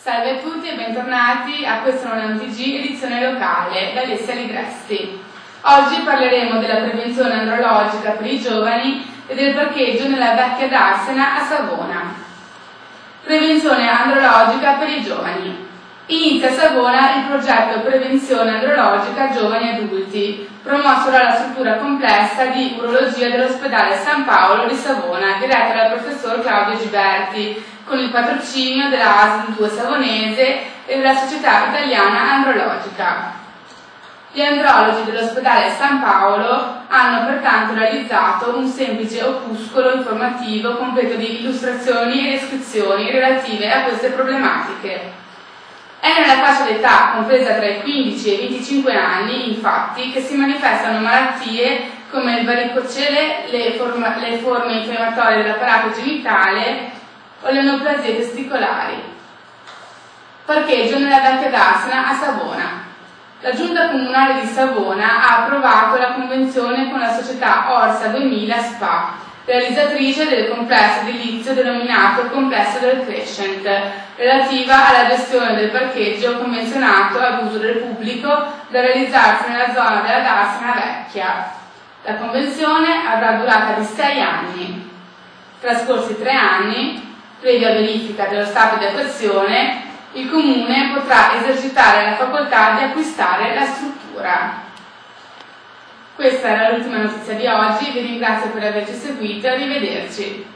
Salve a tutti e bentornati a questo non è un TG edizione locale da Alessia Ligresti. Oggi parleremo della prevenzione andrologica per i giovani e del parcheggio nella vecchia Darsena a Savona. Prevenzione andrologica per i giovani. Inizia a Savona il progetto Prevenzione andrologica giovani e adulti, promosso dalla struttura complessa di urologia dell'ospedale San Paolo di Savona, diretta dal professor Claudio Giberti, con il patrocinio della ASL 2 Savonese e della Società Italiana Andrologica. Gli andrologi dell'ospedale San Paolo hanno pertanto realizzato un semplice opuscolo informativo completo di illustrazioni e descrizioni relative a queste problematiche. È nella fascia d'età compresa tra i 15 e i 25 anni, infatti, che si manifestano malattie come il varicocele, le forme infiammatorie dell'apparato genitale o le neoplasie testicolari. Parcheggio nella vecchia Darsena a Savona. La Giunta Comunale di Savona ha approvato la convenzione con la società Orsa 2000 SPA, realizzatrice del complesso edilizio denominato Complesso del Crescent, relativa alla gestione del parcheggio convenzionato ad uso del pubblico da realizzarsi nella zona della Darsena Vecchia. La convenzione avrà durata di 6 anni. Trascorsi 3 anni, previa verifica dello stato di attuazione, il Comune potrà esercitare la facoltà di acquistare la struttura. Questa era l'ultima notizia di oggi, vi ringrazio per averci seguito e arrivederci.